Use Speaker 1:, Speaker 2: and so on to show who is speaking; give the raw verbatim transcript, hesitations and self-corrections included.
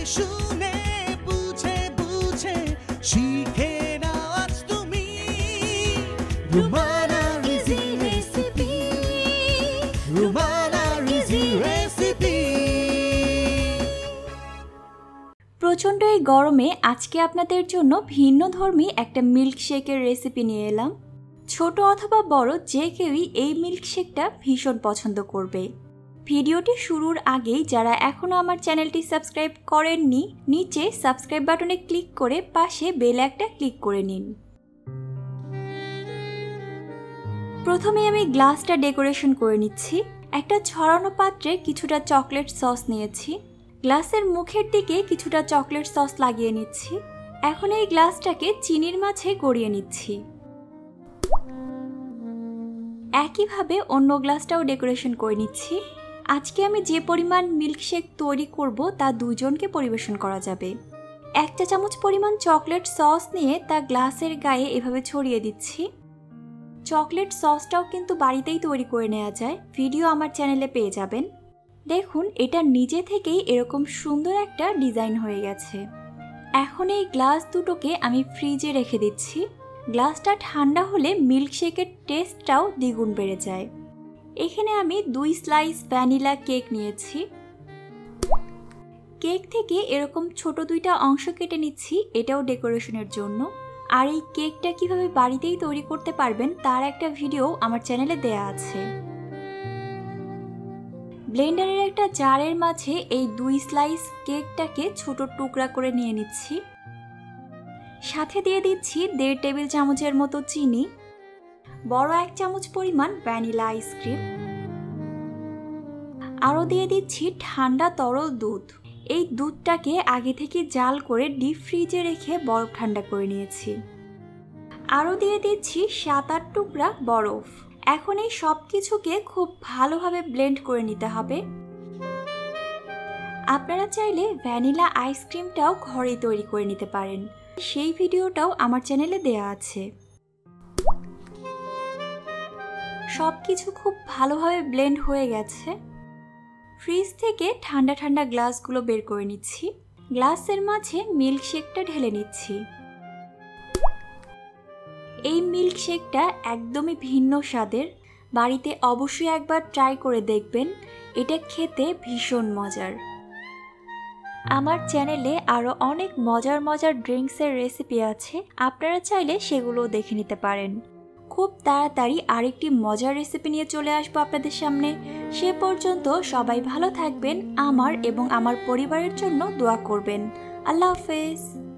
Speaker 1: শুনে বুঝে বুঝে শিখে নাও আজ তুমি রুমানা রিজি রেসিপি রুমানা রিজি রেসিপি।
Speaker 2: প্রচণ্ড এই গরমে আজকে আপনাদের জন্য ভিন্নধর্মী একটা মিল্কশেকের রেসিপি নিয়ে এলাম। ছোট অথবা বড় যে কেউই এই মিল্কশেকটা ভীষণ পছন্দ করবে। ভিডিওটি শুরুর আগেই যারা এখনও আমার চ্যানেলটি সাবস্ক্রাইব করেননি, নিচে সাবস্ক্রাইব বাটনে ক্লিক করে পাশে বেল একটা ক্লিক করে নিন। প্রথমে আমি গ্লাসটা ডেকোরেশন করে নিচ্ছি। একটা ছড়ানো পাত্রে কিছুটা চকলেট সস নিয়েছি। গ্লাসের মুখের দিকে কিছুটা চকলেট সস লাগিয়ে নিচ্ছি। এখন এই গ্লাসটাকে চিনির মাঝে গড়িয়ে নিচ্ছি। একইভাবে অন্য গ্লাসটাও ডেকোরেশন করে নিচ্ছি। আজকে আমি যে পরিমাণ মিল্কশেক তৈরি করব তা দুজনকে পরিবেশন করা যাবে। এক চা চামচ পরিমাণ চকলেট সস নিয়ে তা গ্লাসের গায়ে এভাবে ছড়িয়ে দিচ্ছি। চকলেট সসটাও কিন্তু বাড়িতেই তৈরি করে নেওয়া যায়, ভিডিও আমার চ্যানেলে পেয়ে যাবেন। দেখুন এটা নিজে থেকেই এরকম সুন্দর একটা ডিজাইন হয়ে গেছে। এখন এই গ্লাস দুটোকে আমি ফ্রিজে রেখে দিচ্ছি। গ্লাসটা ঠান্ডা হলে মিল্কশেকের টেস্টটাও দ্বিগুণ বেড়ে যায়। এখানে আমি দুই স্লাইস ভ্যানিলা কেক নিয়েছি। কেক থেকে এরকম ছোট দুইটা অংশ কেটে নিচ্ছি, এটাও ডেকোরেশনের জন্য। আর এই কেকটা কিভাবে বাড়িতেই তৈরি করতে পারবেন তার একটা ভিডিও আমার চ্যানেলে দেয়া আছে। ব্লেন্ডারের একটা জারের মাঝে এই দুই স্লাইস কেকটাকে ছোট টুকরা করে নিয়ে নিচ্ছি। সাথে দিয়ে দিচ্ছি দেড় টেবিল চামচের মতো চিনি, বড় এক চামচ পরিমাণ ভ্যানিলা আইসক্রিম, আরও দিয়ে দিচ্ছি ঠান্ডা তরল দুধ। এই দুধটাকে আগে থেকে জাল করে ডিপ ফ্রিজে রেখে বরফ ঠান্ডা করে নিয়েছি। আরও দিয়ে দিচ্ছি সাত আট টুকরা বরফ। এখন এই সব কিছুকে খুব ভালোভাবে ব্লেন্ড করে নিতে হবে। আপনারা চাইলে ভ্যানিলা আইসক্রিমটাও ঘরে তৈরি করে নিতে পারেন, সেই ভিডিওটাও আমার চ্যানেলে দেয়া আছে। সব কিছু খুব ভালোভাবে ব্লেন্ড হয়ে গেছে। ফ্রিজ থেকে ঠান্ডা ঠান্ডা গ্লাসগুলো বের করে নিচ্ছি। গ্লাসের মাঝে মিল্কশেকটা ঢেলে নিচ্ছি। এই মিল্কশেকটা একদমই ভিন্ন স্বাদের, বাড়িতে অবশ্যই একবার ট্রাই করে দেখবেন, এটা খেতে ভীষণ মজার। আমার চ্যানেলে আরও অনেক মজার মজার ড্রিঙ্কসের রেসিপি আছে, আপনারা চাইলে সেগুলোও দেখে নিতে পারেন। খুব তাড়াতাড়ি আরেকটি মজার রেসিপি নিয়ে চলে আসবো আপনাদের সামনে। সে পর্যন্ত সবাই ভালো থাকবেন, আমার এবং আমার পরিবারের জন্য দোয়া করবেন। আল্লাহ হাফেজ।